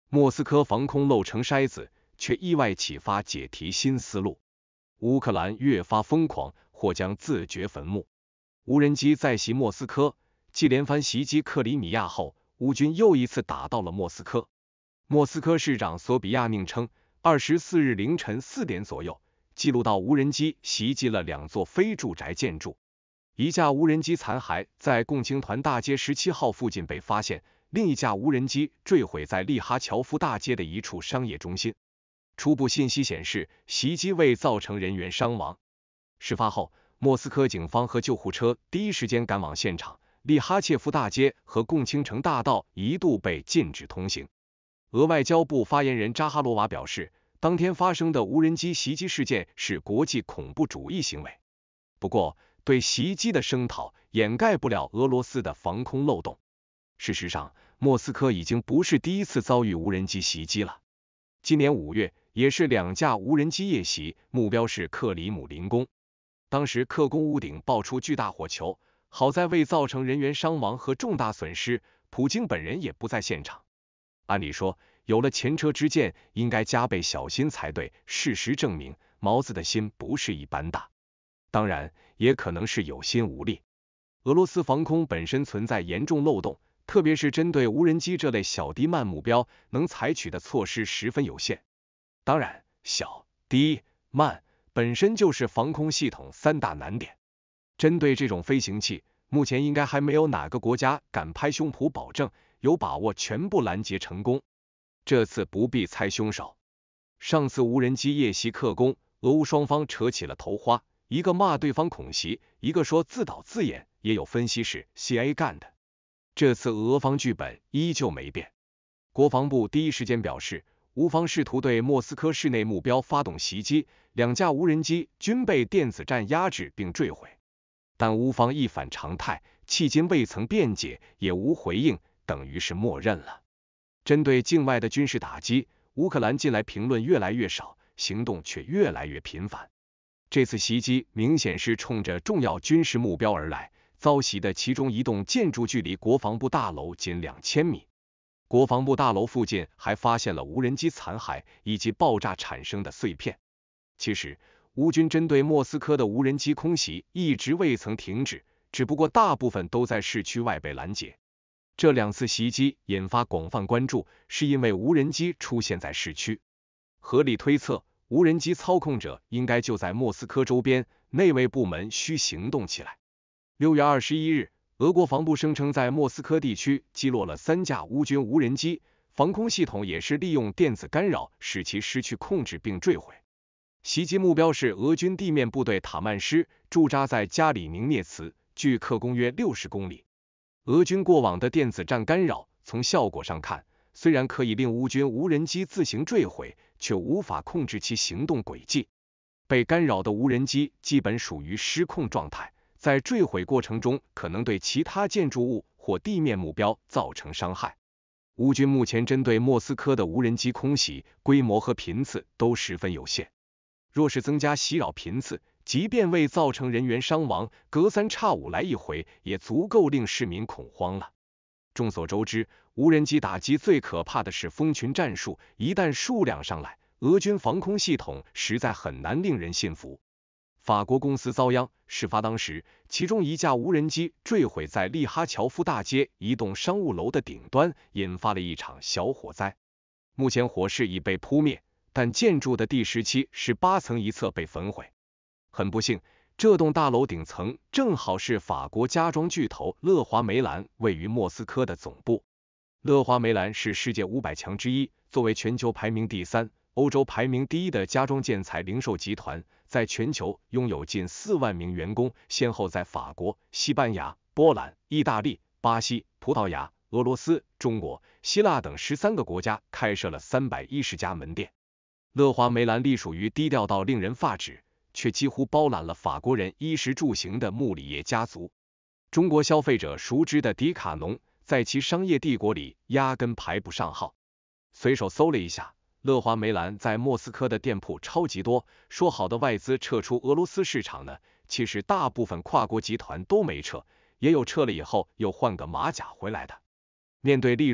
莫斯科防空漏成筛子，却意外启发解题新思路。乌克兰越发疯狂，或将自掘坟墓。无人机再袭莫斯科，继连番袭击克里米亚后，乌军又一次打到了莫斯科。莫斯科市长索比亚宁称，24日凌晨4点左右，记录到无人机袭击了2座非住宅建筑。一架无人机残骸在共青团大街17号附近被发现，另一架无人机坠毁在利哈乔夫大街的一处商业中心。初步信息显示，袭击未造成人员伤亡。事发后，莫斯科警方和救护车第一时间赶往现场，利哈切夫大街和共青城大道一度被禁止通行。俄外交部发言人扎哈罗娃表示，当天发生的无人机袭击事件是国际恐怖主义行为。不过，对袭击的声讨掩盖不了俄罗斯的防空漏洞。事实上，莫斯科已经不是第一次遭遇无人机袭击了。今年5月，也是2架无人机夜袭，目标是克里姆林宫。当时克宫屋顶爆出巨大火球，好在未造成人员伤亡和重大损失，普京本人也不在现场。按理说，有了前车之鉴，应该加倍小心才对。事实证明，毛子的心不是一般大。当然，也可能是有心无力。俄罗斯防空本身存在严重漏洞，特别是针对无人机这类小低慢目标，能采取的措施十分有限。当然，小、低、慢本身就是防空系统3大难点。针对这种飞行器，目前应该还没有哪个国家敢拍胸脯保证有把握全部拦截成功。这次不必猜凶手。上次无人机夜袭克宫，俄乌双方扯起了头花，一个骂对方恐袭，一个说自导自演，也有分析是 CIA 干的。这次俄方剧本依旧没变。国防部第一时间表示，乌方试图对莫斯科市内目标发动袭击，2架无人机均被电子战压制并坠毁。但乌方一反常态，迄今未曾辩解，也无回应，等于是默认了。针对境外的军事打击，乌克兰近来评论越来越少，行动却越来越频繁。这次袭击明显是冲着重要军事目标而来，遭袭的其中一栋建筑距离国防部大楼仅2000米。国防部大楼附近还发现了无人机残骸以及爆炸产生的碎片。其实，乌军针对莫斯科的无人机空袭一直未曾停止，只不过大部分都在市区外被拦截。这2次袭击引发广泛关注，是因为无人机出现在市区。合理推测，无人机操控者应该就在莫斯科周边，内卫部门需行动起来。6月21日，俄国防部声称在莫斯科地区击落了3架乌军无人机，防空系统也是利用电子干扰使其失去控制并坠毁。袭击目标是俄军地面部队塔曼师，驻扎在加里宁涅茨，距克宫约60公里。俄军过往的电子战干扰，从效果上看，虽然可以令乌军无人机自行坠毁，却无法控制其行动轨迹。被干扰的无人机基本属于失控状态，在坠毁过程中可能对其他建筑物或地面目标造成伤害。乌军目前针对莫斯科的无人机空袭，规模和频次都十分有限。若是增加袭扰频次，即便未造成人员伤亡，隔3差5来一回，也足够令市民恐慌了。众所周知，无人机打击最可怕的是蜂群战术，一旦数量上来，俄军防空系统实在很难令人信服。法国公司遭殃，事发当时，其中一架无人机坠毁在利哈乔夫大街一栋商务楼的顶端，引发了一场小火灾。目前火势已被扑灭，但建筑的第17、18层一侧被焚毁。很不幸，这栋大楼顶层正好是法国家装巨头乐华梅兰位于莫斯科的总部。乐华梅兰是世界500强之一，作为全球排名第3、欧洲排名第1的家装建材零售集团，在全球拥有近4万名员工，先后在法国、西班牙、波兰、意大利、巴西、葡萄牙、俄罗斯、中国、希腊等13个国家开设了310家门店。乐华梅兰隶属于低调到令人发指，却几乎包揽了法国人衣食住行的穆里耶家族。中国消费者熟知的迪卡侬，在其商业帝国里压根排不上号。随手搜了一下，乐华梅兰在莫斯科的店铺超级多，说好的外资撤出俄罗斯市场呢？其实大部分跨国集团都没撤，也有撤了以后又换个马甲回来的。面对利润，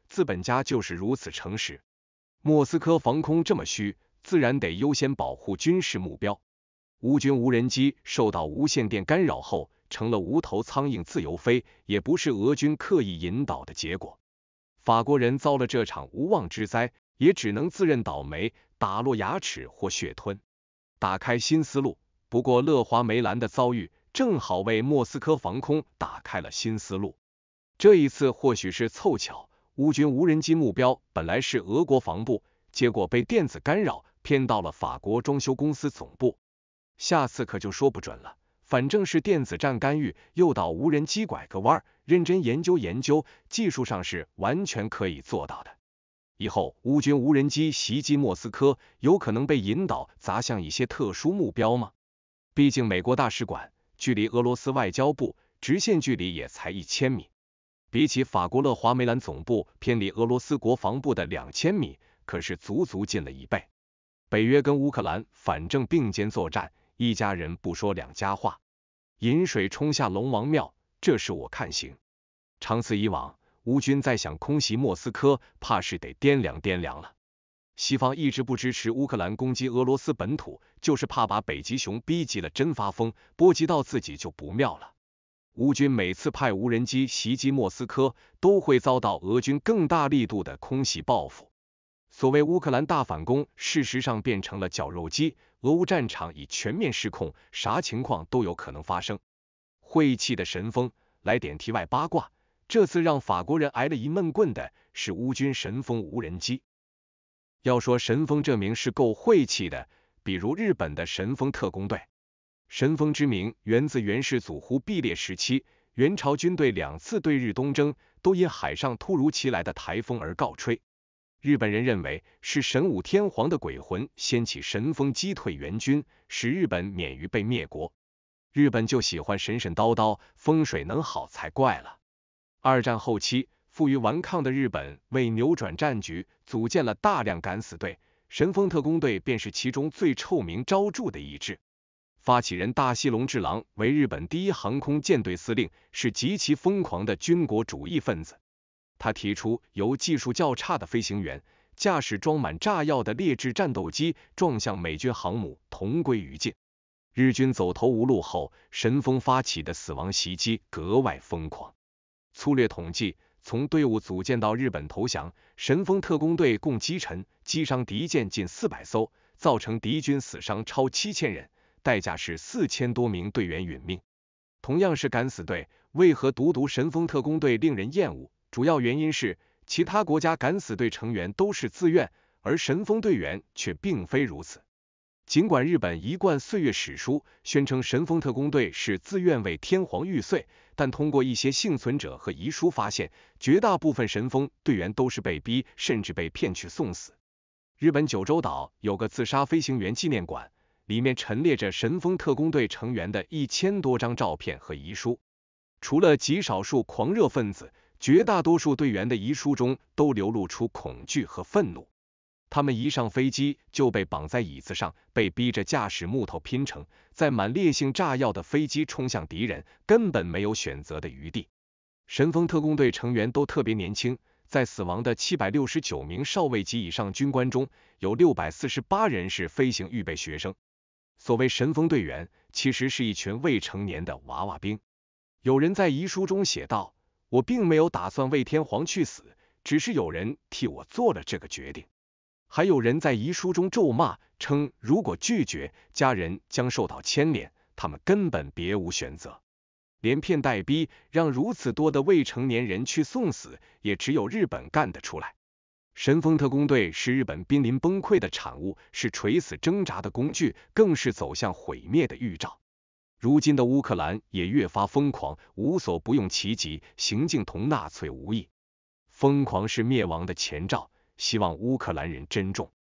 资本家就是如此诚实。莫斯科防空这么虚，自然得优先保护军事目标。乌军无人机受到无线电干扰后，成了无头苍蝇自由飞，也不是俄军刻意引导的结果。法国人遭了这场无妄之灾，也只能自认倒霉，打落牙齿或血吞。打开新思路。不过勒华梅兰的遭遇正好为莫斯科防空打开了新思路。这一次或许是凑巧，乌军无人机目标本来是俄国防部，结果被电子干扰偏到了法国装修公司总部。下次可就说不准了，反正是电子战干预，诱导无人机拐个弯，认真研究研究，技术上是完全可以做到的。以后乌军无人机袭击莫斯科，有可能被引导砸向一些特殊目标吗？毕竟美国大使馆距离俄罗斯外交部直线距离也才1000米，比起法国勒华梅兰总部偏离俄罗斯国防部的2000米，可是足足近了1倍。北约跟乌克兰反正并肩作战，一家人不说两家话。引水冲下龙王庙，这是我看行。长此以往，乌军再想空袭莫斯科，怕是得掂量掂量了。西方一直不支持乌克兰攻击俄罗斯本土，就是怕把北极熊逼急了真发疯，波及到自己就不妙了。乌军每次派无人机袭击莫斯科，都会遭到俄军更大力度的空袭报复。所谓乌克兰大反攻，事实上变成了绞肉机，俄乌战场已全面失控，啥情况都有可能发生。晦气的神风，来点题外八卦，这次让法国人挨了一闷棍的是乌军神风无人机。要说神风这名是够晦气的，比如日本的神风特工队。神风之名源自元世祖忽必烈时期，元朝军队2次对日东征，都因海上突如其来的台风而告吹。日本人认为是神武天皇的鬼魂掀起神风击退元军，使日本免于被灭国。日本就喜欢神神叨叨，风水能好才怪了。二战后期，负隅顽抗的日本为扭转战局，组建了大量敢死队，神风特工队便是其中最臭名昭著的一支。发起人大西隆治郎为日本第一航空舰队司令，是极其疯狂的军国主义分子。他提出由技术较差的飞行员驾驶装满炸药的劣质战斗机撞向美军航母，同归于尽。日军走投无路后，神风发起的死亡袭击格外疯狂。粗略统计，从队伍组建到日本投降，神风特工队共击沉、击伤敌舰近400艘，造成敌军死伤超7000人，代价是4000多名队员殒命。同样是敢死队，为何独独神风特工队令人厌恶？主要原因是其他国家敢死队成员都是自愿，而神风队员却并非如此。尽管日本一贯岁月史书宣称神风特工队是自愿为天皇玉碎，但通过一些幸存者和遗书发现，绝大部分神风队员都是被逼，甚至被骗去送死。日本九州岛有个自杀飞行员纪念馆，里面陈列着神风特工队成员的1000多张照片和遗书。除了极少数狂热分子，绝大多数队员的遗书中都流露出恐惧和愤怒。他们一上飞机就被绑在椅子上，被逼着驾驶木头拼成载满烈性炸药的飞机冲向敌人，根本没有选择的余地。神风特工队成员都特别年轻，在死亡的769名少尉及以上军官中，有648人是飞行预备学生。所谓神风队员，其实是一群未成年的娃娃兵。有人在遗书中写道：我并没有打算为天皇去死，只是有人替我做了这个决定。还有人在遗书中咒骂，称如果拒绝，家人将受到牵连，他们根本别无选择。连骗带逼，让如此多的未成年人去送死，也只有日本干得出来。神风特工队是日本濒临崩溃的产物，是垂死挣扎的工具，更是走向毁灭的预兆。如今的乌克兰也越发疯狂，无所不用其极，行径同纳粹无异。疯狂是灭亡的前兆，希望乌克兰人珍重。